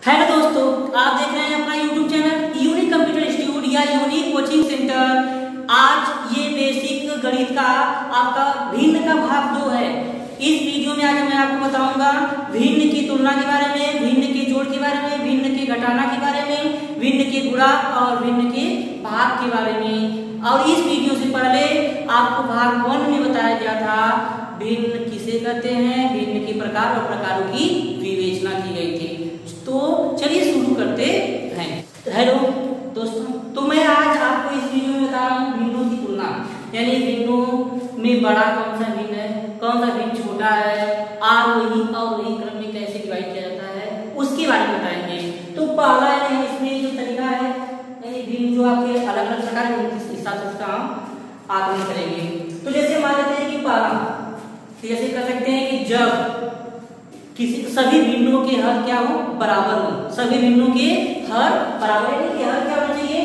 Hello दोस्तों, आप देख रहे हैं अपना YouTube channel unique computer institute या यूनिक कोचिंग सेंटर। आज ये बेसिक गणित का आपका भिन्न का भाग 2 है। इस वीडियो में आज मैं आपको बताऊंगा भिन्न की तुलना के बारे में, भिन्न के जोड़ के बारे में, भिन्न के घटाना के बारे में, भिन्न के गुणा और भिन्न के भाग के बारे में। और इस वीडियो से पहले आपको भाग 1 में बताया गया था भिन्न किसे कहते हैं, भिन्न के प्रकार और प्रकारों की विवेचना की गई थी। तो चलिए शुरू करते हैं। हेलो दोस्तों, तो मैं आज आपको इस वीडियो में बता रहा हूँ भिन्नों की तुलना, यानी भिन्नों में बड़ा कौन सा भिन्न है, कौन सा भिन्न छोटा है, आरोही अवरोही क्रम में कैसे डिवाइड किया जाता है, उसके बारे में बताएंगे। तो पहला है इसमें जो तरीका है, यानी भिन्न जो आपके अलग अलग प्रकार है उनके हिसाब से उसका हम आकलन करेंगे। तो जैसे मान लेते हैं कि पहला, जैसे कह सकते हैं कि जब किसी सभी भिन्नों के हर क्या हो, बराबर हो। सभी भिन्नों के हर बराबर है कि हर क्या होना चाहिए,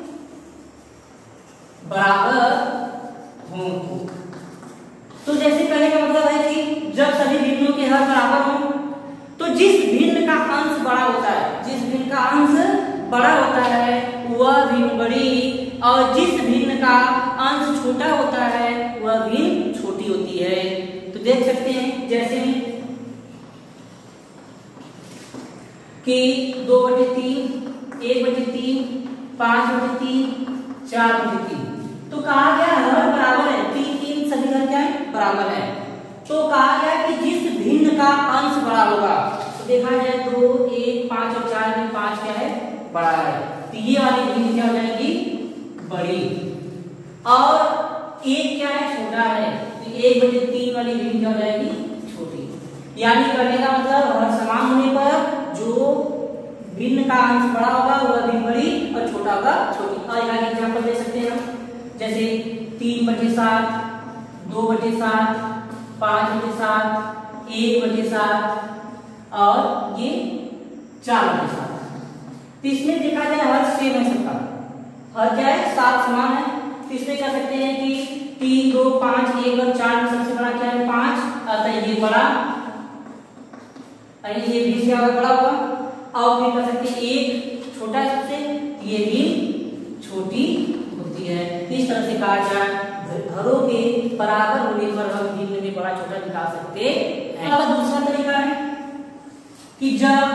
बराबर हो। तो जैसे कहने का मतलब है कि जब सभी भिन्नों के हर बराबर हो तो जिस भिन्न का अंश बड़ा होता है, जिस भिन्न का अंश बड़ा होता है वह भिन्न बड़ी, और जिस भिन्न का अंश छोटा होता है वह भिन्न छोटी होती है। तो देख सकते हैं जैसे कि 2/3, 1/3, 5/3, 4/3। तो कहा गया हर बराबर है, 3 सभी हर क्या है, बराबर है। तो कहा गया कि जिस भिन्न का अंश बड़ा होगा, तो देखा जाए 2, 1, 5 और 4 में 5 क्या है, बड़ा है, तो ये वाली भिन्न क्या हो जाएगी, बड़ी। और 1 क्या है, छोटा है, तो 1/3 वाली भिन्न क्या हो जाएगी, छोटी। यानी करने का मतलब हर समान होने पर जो भिन्न का अंश बड़ा होगा वह भिन्न बड़ी और छोटा होगा छोटी। और एक आगे एग्जांपल दे सकते हैं हम, जैसे 3/7, 2/7, 5/7, 1/7 और ये 4/7। तो इसमें देखा जाए हर सेम है सबका, हर क्या है, 7 समान है। तो इसमें कह सकते हैं कि 3, 2, 5, 1 और 4 में सबसे बड़ा क्या है, 5, अतः ये बड़ा, ये भी क्या बड़ा होगा। और फिर कह सकते हैं 1 छोटा है सबसे, ये भी छोटी होती है। इस तरह से कहा जाए घरों के बराबर होने पर हम भिन्न में बड़ा छोटा निकाल सकते हैं। अब दूसरा तरीका है कि जब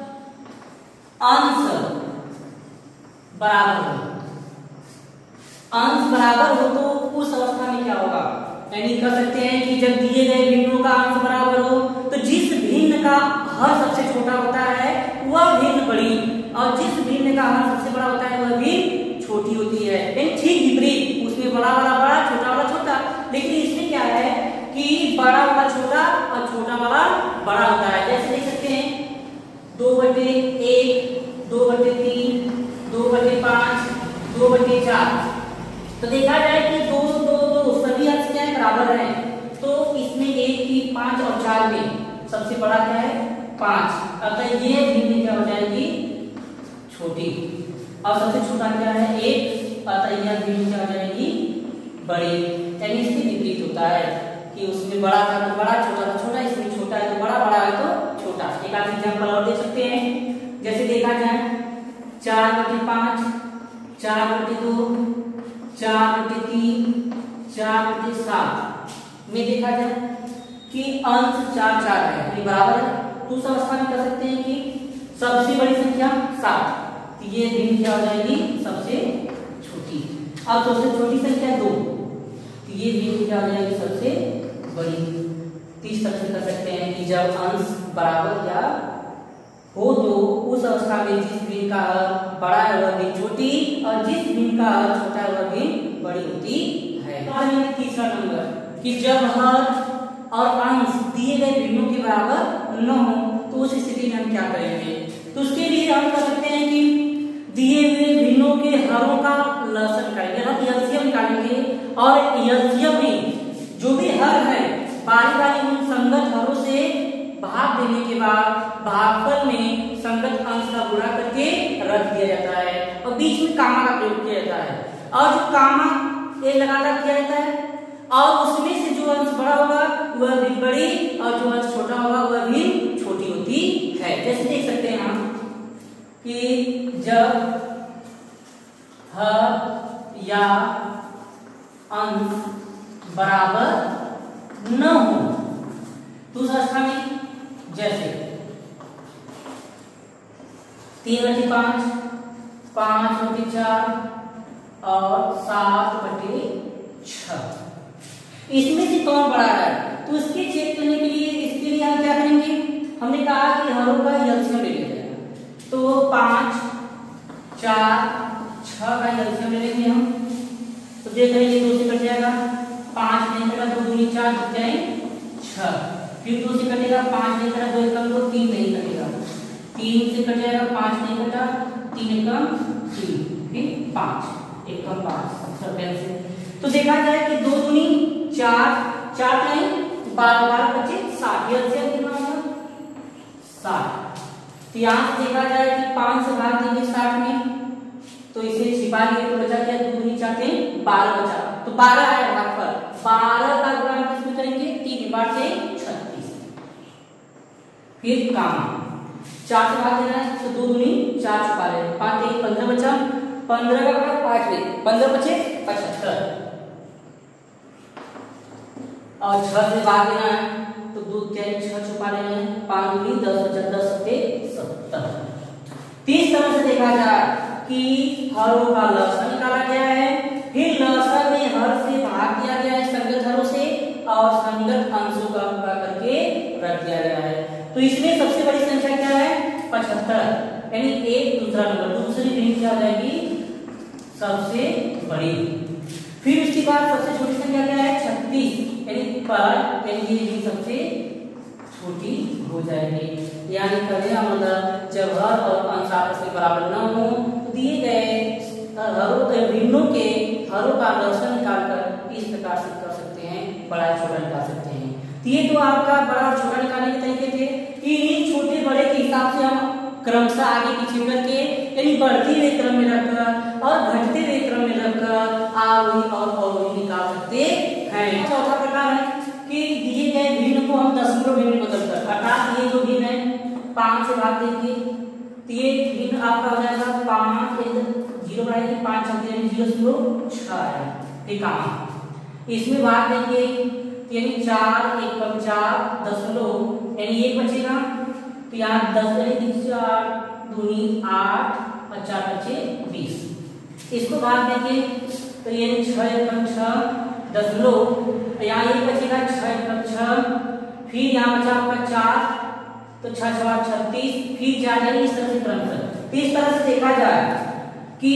अंश बराबर हो, अंश बराबर हो तो उस अवस्था में क्या होगा, यानी कह सकते हैं कि जब दिए गए भिन्नों का अंश बराबर हो तो जिस भिन्न का हर सबसे छोटा होता है वह भिन्न बड़ी, और जिस भिन्न का हर सबसे बड़ा होता है वह भिन्न छोटी होती है। ठीक विपरीत, उसमें बड़ा वाला बड़ा, छोटा वाला छोटा। लेकिन इसमें क्या है कि बड़ा वाला छोटा और छोटा वाला बड़ा होता है। जैसे देख सकते हैं 2/1, 2/3, 2/5, 2/4। तो देखा जाए कि 2, 2, 2 सभी अंश क्या है, बराबर है। तो इसमें 1, 3, 5 और 4 में सबसे बड़ा क्या है, 5, अतः ये भिन्न क्या हो जाएगी, छोटी। और सबसे छोटा क्या है, 1, अतः यह भिन्न क्या हो जाएगी, बड़ी। यानी इसके विपरीत होता है कि उसमें बड़ा था तो बड़ा, छोटा था छोटा, इसमें छोटा है तो बड़ा, बड़ा है तो छोटा। एक आध एग्जांपल और दे सकते हैं, जैसे देखा जाए 4/5, 4/2, 4/3, 4/7 में देखा जाए कि अंश 4, 4 है, ये बराबर है। तो उस अवस्था में कह सकते हैं कि सबसे बड़ी संख्या 7, तो ये भिन्न क्या हो जाएगी, सबसे छोटी। अब सबसे छोटी संख्या 2, तो ये भिन्न क्या हो जाएगी, सबसे बड़ी। इस तरह से कह सकते हैं कि जब अंश बराबर या हो तो उस अवस्था में जिस भिन्न का हर बड़ा है वह भिन्न छोटी, और जिस भिन्न का हर छोटा है वह भिन्न बड़ी होती है। तीसरा नंबर कि जब हर और अंश दिए गए भिन्नों के बराबर न हो तो उस स्थिति में हम क्या करेंगे। तो उसके लिए हम कर सकते हैं कि दिए हुए भिन्नों के हरों का लसन करेंगे, हम एलसीएम निकालेंगे, और एलसीएम में जो भी हर है बारी बारी उन संगत हरों से भाग देने के बाद भागफल में संगत अंश का गुणा करके रख दिया जाता है, और बीच में कामा का प्रयोग किया जाता है। और जो कामा ये लगातार किया जाता है, और उसमें से जो अंश बड़ा होगा वह भी बड़ी, और जो अंश छोटा होगा वह भी छोटी होती है। जैसे देख सकते हैं हम जब हर या अंश बराबर न हो। तो उस अवस्था में जैसे 3/5, 5/4 और 7/6, इसमें से कौन बड़ा है? तो इसके चेक करने के लिए, इसके लिए हम क्या करेंगे? हमने कहा कि हरों का एलसीएम ले लिया जाएगा। तो 5, 4, 6 का एलसीएम ले लेंगे हम। तो देख रहे हैं ये 2 से कट जाएगा, 5 नहीं कटा, 2 दूनी 4 बच जाए 6। फिर 2 से कटेगा, 5 नहीं कटा, 2 एकम 2, 3 नहीं कटेगा, 3 से कट जाएगा, 5 नहीं कटा, 3 एकम 3, फिर 5 एकम 5। तो देखा जाए कि 2 दूनी 4, 4 नहीं 12, 12 बचे 60, एलसीएम कितना होगा? 60। तो यहाँ से देखा जाए कि 5 से भाग देंगे 60 में, तो इसे छिपा लिए तो बचा क्या? 2 दूनी 4 12 बचा। तो 12 है भाग पर, 12 का गुणा किसमें करेंगे? 3 बार से 36। फिर काम 4 से भाग देना है, तो 2 दूनी 4 छुपा ले, 5 3 15 बचा, 15 का गुणा 5 में 15 बचे 75। और 6 से भाग देना है, तो 2 4 6 छुपा लेना है, 5 दूनी 10 बचा, 10 7 70। इस तरह से देखा जाए कि हरों का लसाअ निकाला गया है। फिर लसाअ में हर से भाग दिया गया है संगत हरों से, और संगत अंशों का गुणा करके रख दिया गया है। तो इसमें सबसे बड़ी संख्या क्या है? 75, यानी एक दूसरा नंबर, दूसरी गिनती क्या हो जाएगी? सबसे बड़ी। फिर उसके बाद सबसे छोटी संख्या क्या है? 36, यानी पर, यानी ये सबसे छोटी हो जाएगी। यानी कहने मतलब जब हर और अंश आपस में बराबर न हो, तो दिए गए हरों भिन्नों के हरों का लसाअ निकालकर इस प्रकार से कर सकते हैं, बड़ा छोटा निकाल सकते हैं। तो ये तो आपका बड़ा और छोटा निकालने के तरीके थे। कि छोटे बड़े के हिसाब से हम क्रमशः आगे पीछे करके, यानी बढ़ते हुए क्रम में रखकर और घटते हुए क्रम में रखकर आरोही और अवरोही निकाल सकते हैं। चौथा प्रकार है कि दिए गए भिन्न को हम दशमलव भिन्न में बदलकर, अर्थात ये जो भिन्न है 5 से भाग देंगे, तो ये भिन्न आपका हो जाएगा 5, 0 बढ़ाएंगे 5 छक्के यानी 0.6 है। ठीक है, इसमें भाग देंगे यानी 4 एकम 4 दशमलव, यानी 1 बचेगा, तो यहाँ 10 यानी 4 दूनी 8 और 4 बचे 20। इसको भाग देंगे तो ये 6 एकम 6 दशमलव, यहाँ 1 बचेगा 6 एकम 6, फिर यहाँ बचा आपका 4, तो 6 6 36, फिर जा जाएगी इस तरह से क्रमशः। इस तरह से देखा जाए कि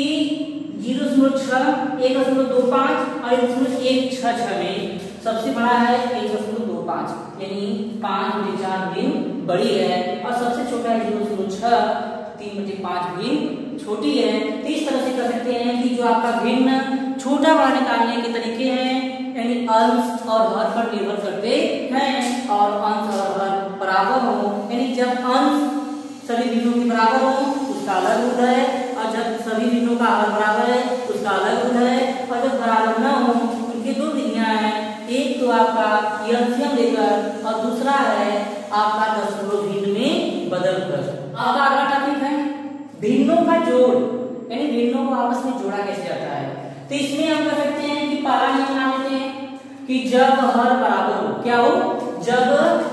0.6, 1.25 और 1.166 में सबसे बड़ा है 1.25, यानी 5/4 भिन्न बड़ी है, और सबसे छोटा है 0.6, 3/5 भिन्न छोटी है। तो इस तरह से कर सकते हैं कि जो आपका भिन्न छोटा बड़ा निकालने के तरीके हैं, यानी अंश और हर पर निर्भर करते हैं, और अंश और हर बराबर हो, यानी जब अंश सभी भिन्नों के बराबर हो उसका अलग रूप है, और जब सभी भिन्नों का हर बराबर है उसका अलग रूप है, और जब बराबर न हो उनकी 2 विधियां हैं, एक तो आपका एलसीएम लेकर और दूसरा है आपका दशमलव भिन्न में बदलकर। आपका अगला टॉपिक है भिन्नों का जोड़, यानी भिन्नों को आपस में जोड़ा कैसे जाता है। तो इसमें हम कर सकते हैं कि पहला नियम बना लेते हैं कि जब हर बराबर हो, क्या हो? जब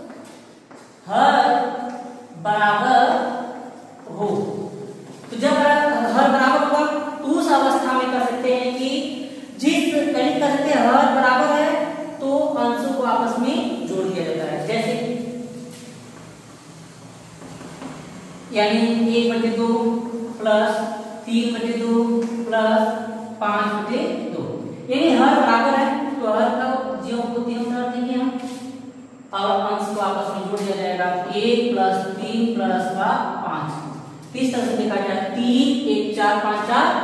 हर बराबर हो, तो जब हर बराबर होगा तो उस अवस्था में कर सकते हैं कि जिस यानी कर सकते हैं हर बराबर है तो अंशों को आपस में जोड़ दिया जाता है। जैसे यानी 1/2 प्लस 3/2 प्लस 5/2, यानी हर बराबर है तो हर का जीरो को 3 कर देंगे हम, और अंश को आपस में जोड़ दिया जाएगा 1 प्लस 3 प्लस 5। इस तरह से देखा जाए 3 1 4 5 4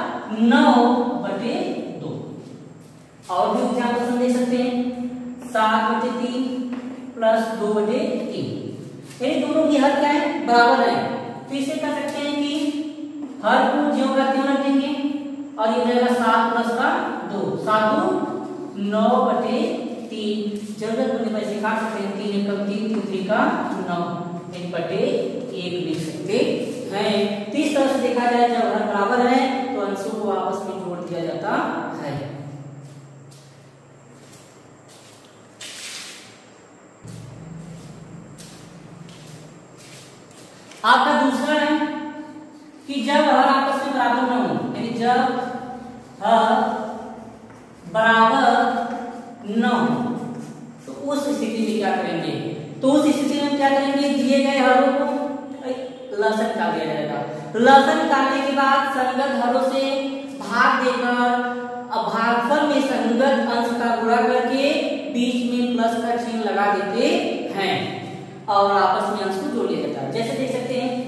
9/2। और भी एग्जाम्पल देख सकते हैं 7/3 प्लस 2/3, यानी दोनों की हर क्या है? बराबर है। तो इसे कर सकते हैं कि हर को ज्यों का त्यों रख देंगे, और ये रहेगा 7 प्लस 2, 7 2 9/3। जरूरत पड़ने पर इसे काट सकते हैं, 3 एकम 3 3 का 9, 1/1 लिख सकते हैं। तो इस तरह से देखा जाए जब हर बराबर है तो अंशों को आपस में जोड़ दिया जाता है। आपका दूसरा है कि जब हर आपस में बराबर न हो, यानी जब हर बराबर न हो तो उस स्थिति में क्या करेंगे, तो उस स्थिति में क्या करेंगे, दिए गए हरों को लसन काट दिया जाएगा। लसन काटने के बाद संगत हरों से भाग देकर भागफल में संगत अंश का गुणा करके बीच में प्लस का चिन्ह लगा देते हैं और आपस में अंश को जोड़ लिया जाता है। जैसे देख सकते हैं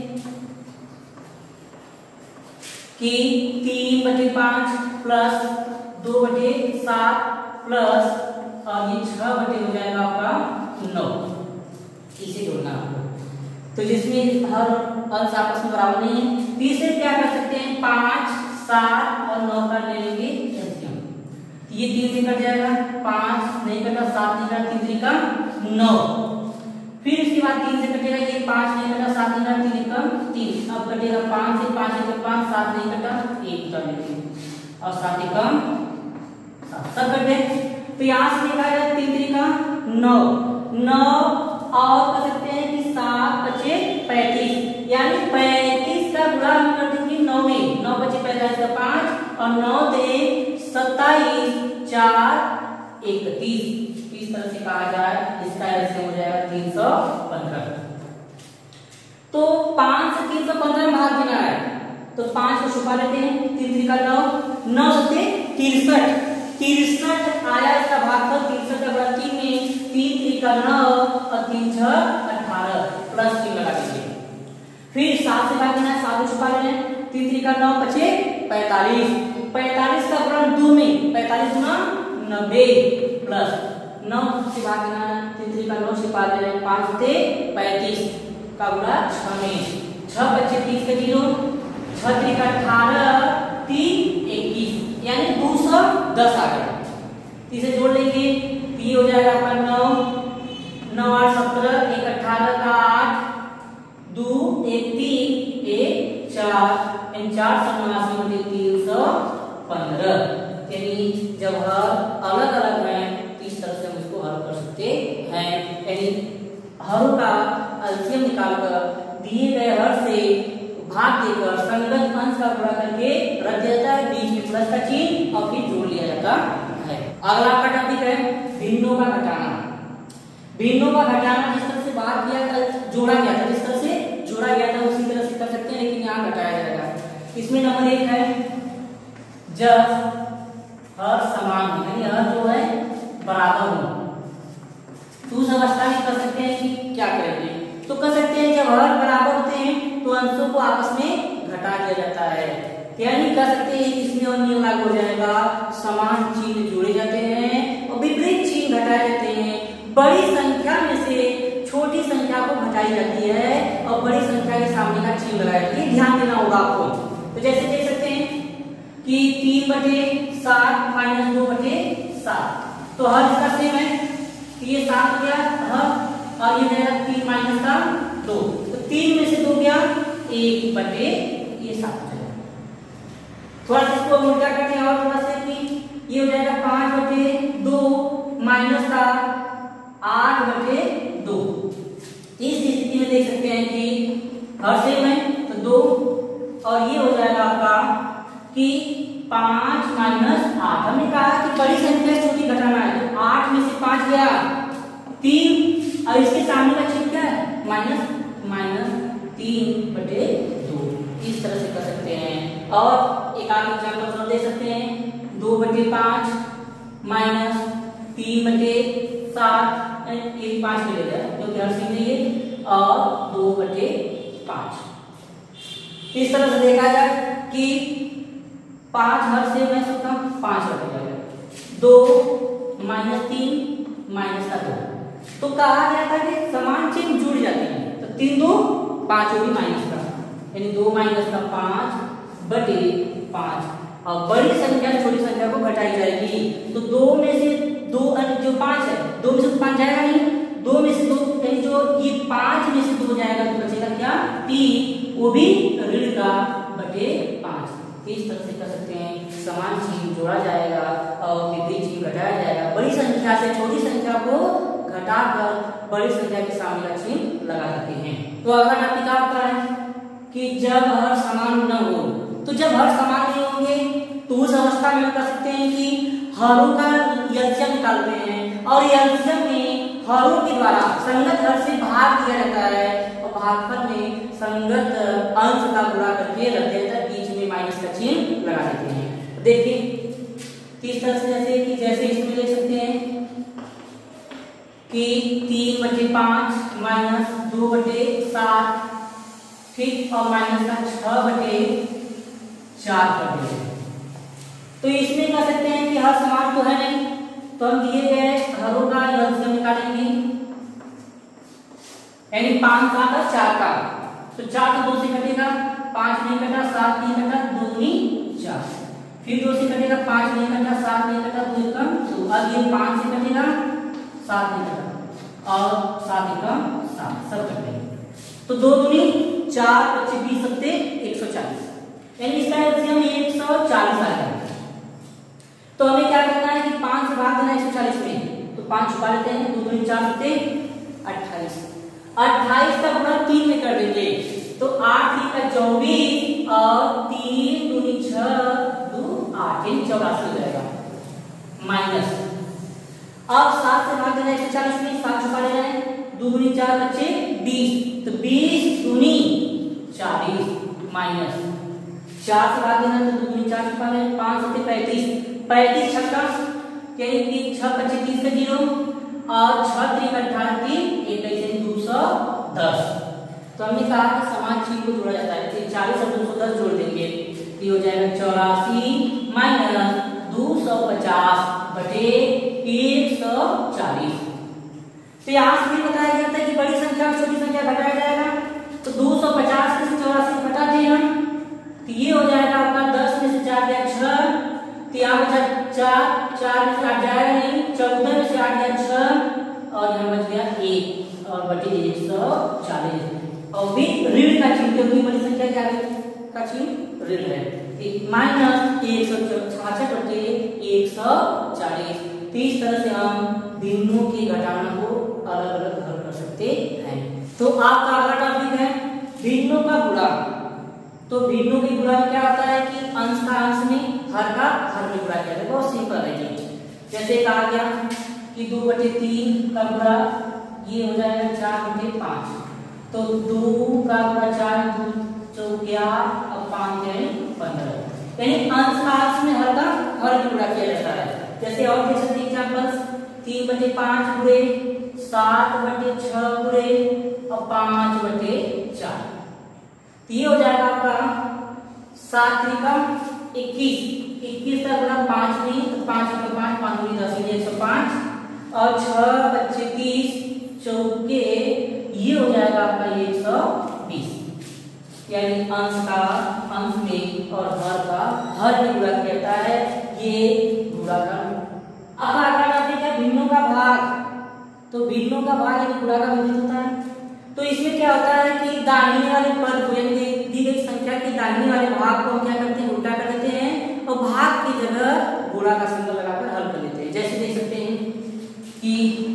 कि 3/5 प्लस 2/7 प्लस और ये 6 हो जाएगा आपका 9, इसे जोड़ना आपको। तो जिसमें हर अंश आपस में बराबर नहीं है, तीसरे क्या कर सकते हैं, 5, 7 और 9 का ले लेंगे एलसीएम। ये 3 से कट जाएगा, 5 नहीं कटा, 7 नहीं कटा, 3 का 9। फिर इसके बाद 3 से कटेगा, ये 5 नहीं कटा, 7 नहीं कटा, 3 का 3। अब कटेगा 5 से, 5 से 5, 7 नहीं कटा, 1 कर लेंगे और 7 का 7 सब कट गए। तो यहाँ से देखा जाए 3 का 9 और कर सकते हैं कि 7 बचे 35, यानी 35 का गुणा हम कर देंगे 9 में, 9 बचे 45 का 5 और 9 दे 27, 4 31। इस तरह से कहा जाए, इसका एलसीएम हो जाएगा 315। तो 5 से 315 में भाग देना है, तो 5 को छुपा लेते हैं, 3 का 9, 9 से 63 आया, इसका भागफल 63 का गुणा 3 में, 3 का 9 और 3 6 18 प्लस 3 लगा दीजिए। फिर 7 से भाग देना है, 7 को छुपा लेना है, 3 का 9 बचे 45 का गुणा 2 में, 45 गुना 90 प्लस 9 से भाग देना है, 3 का 9 छुपा लेना है, 5 से 35 का गुणा 6 में, 6 बचे 30 के 0, 6 का 18, 3 21, यानी 210 आ गया। इसे जोड़ लेंगे, ये हो जाएगा आपका 9 8 17, 1 18 का 8, 2 1 3 1 4, 489 315। यानी जब हर अलग अलग है तो इस तरह से हम इसको हल कर सकते हैं। यानी हरों का एलसीएम निकालकर दिए गए हर से भाग देकर संगत अंश का गुणा करके रख दिया जाता है, बीच में प्लस का चिन्ह और फिर जोड़ लिया जाता है। अगला आपका टॉपिक है भिन्नों का घटाना। भिन्नों का घटाना जिस तरह से बात किया था, जोड़ा गया था, जिस तरह से जोड़ा गया था उसी तरह से कर सकते हैं, लेकिन यहाँ घटाया जाएगा। इसमें नंबर 1 है जब हर समान हो, यानी हर जो है बराबर हो, तो उस अवस्था में कर सकते हैं कि क्या करेंगे, तो कर सकते हैं जब हर बराबर होते हैं तो अंशों को आपस में घटा दिया जाता है। यानी कह सकते हैं इसमें और नियम लागू हो जाएगा, समान चिन्ह जोड़े जाते हैं और विपरीत चिन्ह घटाए जाते हैं। बड़ी संख्या में से छोटी संख्या को घटाई जाती है और बड़ी संख्या के सामने का चिन्ह लगाया जाता है, ध्यान देना होगा आपको। तो जैसे देख सकते हैं कि 3/7 माइनस 2/7, तो हर इसका सेम है, ये 7 हो गया हर और ये जाएगा 3 माइनस का 2, तो 3 में से 2 गया 1/7 हो जाएगा। थोड़ा सा इसको उल्टा करते हैं और थोड़ा सा कि ये हो जाएगा 5/2 माइनस का 8/2। इस स्थिति में देख सकते हैं कि हर सेम है तो 2 और ये हो जाएगा आपका कि 5 माइनस 8। हमने कहा कि बड़ी संख्या छोटी घटाना है, तो 8 में से 5 गया 3 और इसके सामने का चिन्ह क्या है, माइनस 3/2। इस तरह से कर सकते हैं। और एक आगे एग्जांपल दे सकते हैं, 2/5 माइनस 3/7, ये 5 ले लेगा क्योंकि हर सीधे ये, और 2/5। इस तरह से देखा जाए कि 5 हर से मैं सकता 5 रख जाएगा, 2 माइनस 3 माइनस का 2। तो कहा गया था कि समान चिन्ह जुड़ जाते हैं, तो 3 2 5 होगी माइनस का, यानी 2 माइनस का 5/5। और बड़ी संख्या छोटी संख्या को घटाई जाएगी, तो 2 में से 2 जो 5 है, 2 में से 5 जाएगा नहीं, 2 में से 2 यानी जो ये 5 में से 2 जाएगा तो बचेगा क्या 3, वो भी ऋण का बटे 5। इस तरह से कर सकते हैं, समान चिन्ह जोड़ा जाएगा और विपरीत चिन्ह घटाया जाएगा। बड़ी संख्या से छोटी संख्या को घटाकर बड़ी संख्या के सामने का चिन्ह लगा देते हैं। तो अगला टॉपिक आपका है कि जब हर समान न हो। तो जब हर समान नहीं होंगे तो उस अवस्था में कर सकते हैं कि हरों का एलसीएम निकालते हैं और एलसीएम में हरों के द्वारा संगत हर से भाग दिया जाता है और भागफल में संगत अंश का गुणा करके रख देता है, बीच में माइनस का चिन्ह लगा देते हैं। देखिए इस तरह से जैसे इसमें ले सकते हैं कि 3/5 माइनस 2/7, ठीक, और माइनस का 6/4 कर देंगे। तो इसमें कह सकते हैं कि हर समान तो है नहीं, तो हम दिए गए हरों का एलसीएम निकालेंगे, यानी 5 7 और 4 का। तो 4 तो 2 से कटेगा, 5 नहीं कटा, 7 नहीं कटा, 2 दूनी 4, फिर 2 से कटेगा, 5 नहीं कटा, 7 नहीं कटा, 2 एकम 2, अब ये 5 से कटेगा, 7 नहीं कटा और 7 एकम 7, सब कटेंगे। तो 2 दूनी 4 25 20 सत्ते 140, यानी इसका एलसीएम 140 आ गया। तो हमें क्या करना है कि 5 से भाग देना 140 में, तो 5 छुपा लेते हैं, 2 दूनी 4 सत्ते 28, 28 का गुणा 3 में कर देंगे, तो 8 3 का 24 और 3 दूनी 6 2 8, यानी 84 हो जाएगा माइनस। अब 7 से भाग देना 140 में, 7 छुपा लेना है, 2 दूनी 4 बच्चे 20, तो 20 दूनी 40 माइनस 4 से भाग देना, तो 2 दूनी 4 छुपा लेना, 5 सत्ते 35, 35 छक्का, यानी 6 25 30 का 0 और 6 3 18 3 21 210। तो हमने कहा कि समान चिन्ह को जोड़ा जाता है, 40 और 210 जोड़ देंगे, ये हो जाएगा 84 माइनस 250 बटे 140। तो यहाँ से भी बताया गया था कि बड़ी संख्या छोटी संख्या घटाया जाएगा, तो 250 में से 84 घटा दिए हम, तो ये हो जाएगा आपका 10 में से 4 गया 6, तो यहाँ बचा 4 में से 8 जाएगा नहीं, 14 में से 8 गया 6 और यहाँ बच गया 1 और बटे 140 और भी ऋण का चिन्ह, क्योंकि बड़ी संख्या क्या का चिन्ह ऋण है, माइनस 166 बटे 140। तो इस तरह से हम भिन्नों के घटाना को अलग अलग हल कर सकते हैं। तो आपका अगला टॉपिक है भिन्नों का गुणा। तो भिन्नों के गुणा में क्या होता है कि अंश का अंश में, हर का हर में गुणा किया जाएगा, बहुत सिंपल है ये। जैसे कहा गया कि 2/3 का गुणा ये हो जाएगा 4/5, तो 2 का गुणा 4 2 4 11 और 5 15, यानी अंश का अंश में हर का हर में गुणा किया जाता है। जैसे और देख सकते हैं एग्जांपल्स, 3/5 गुणे 7/6 गुणे और 5/4, तो ये हो जाएगा आपका 7 3 21, 21 का गुणा 5 नहीं, तो 5 का 5 5 दूनी 10 यानी 105 और 6 25 30 चौके, ये हो जाएगा आपका 120, यानी अंश का अंश में और हर का हर में गुणा किया जाता है, ये गुणा का। अब अगला टॉपिक है भिन्नों का भाग। तो भिन्नों का भाग यानी गुणा का विपरीत होता है। तो इसमें क्या होता है कि दाहिने वाले पद को, यानी दी गई संख्या के दाहिने वाले भाग को हम क्या करते हैं, उल्टा कर देते हैं और भाग की जगह गुणा का सिंबल लगाकर हल कर देते हैं। जैसे देख सकते हैं कि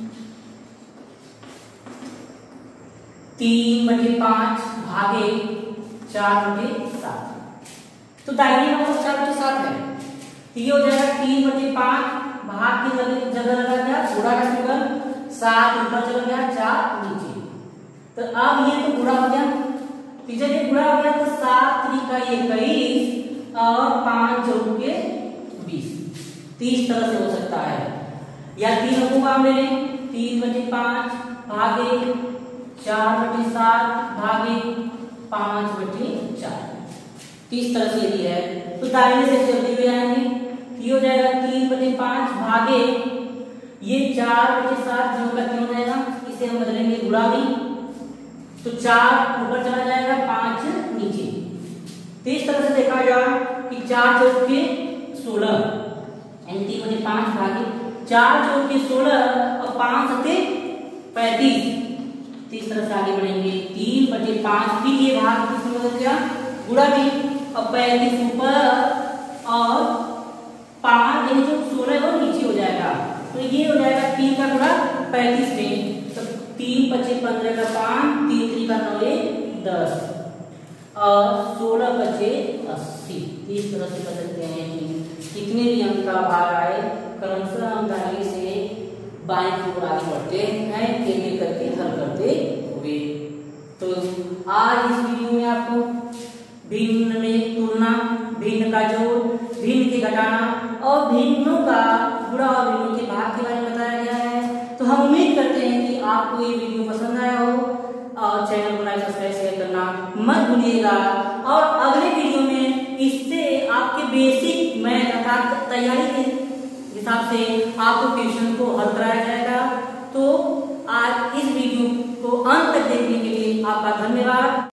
3/5 भागे 4/7, तो दाहिने वाला 4/7 है, तो ये हो जाएगा 3/5 भाग की जगह लगा गया गुणा का सिंबल, 7 ऊपर चला गया 4 नीचे, तो अब ये तो गुणा हो गया, तो जब ये गुणा हो गया तो 7 3 का 21 और 5 4 के 20, 30 तरह से हो सकता है। या 3 को काम ले लें, 3/5 भागे 4/7 भागे 5/4, 30 तरह से यदि है तो दाहिने से चलते हुए आएंगे, ये हो जाएगा 3/5 भागे ये 4/7 जो का क्यों जाएगा, इसे हम बदलेंगे गुणा में, तो 4 ऊपर चला जाएगा 5 नीचे। तो इस तरह से देखा जाए कि 4 4 के 16, यानी 3/5 भागे 4 4 के 16 और 5 7 35, तो इस तरह से आगे बढ़ेंगे। 3/5 फिर ये भाग किसमें बदल गया, गुणा भी। अब 35 ऊपर और 5 यानी जो 16 वो नीचे हो जाएगा, तो ये हो जाएगा 3 का गुणा 35 में। तो 3×5 = 15 का 5, 3×3 का 9 10 और 16×5 = 80। इस तरह से कर सकते हैं कि कितने भी अंक का भाग आए क्रमशः हम दाहिने से बाएं की ओर आगे बढ़ते हैं, एक एक करके हल करते हुए। तो आज इस वीडियो में आपको भिन्न में तुलना, भिन्न का जोड़, भिन्न के घटाना और भिन्नों का गुणा और भिन्नों के भाग के बारे में बताया गया है। तो हम उम्मीद करते हैं कि आपको ये वीडियो पसंद आया हो और चैनल को लाइक सब्सक्राइब शेयर करना मत भूलिएगा। और अगले वीडियो में इससे आपके बेसिक मैथ अर्थात तैयारी के हिसाब से आपको क्वेश्चन को हल कराया जाएगा। तो आज इस वीडियो को अंत तक देखने के लिए आपका धन्यवाद।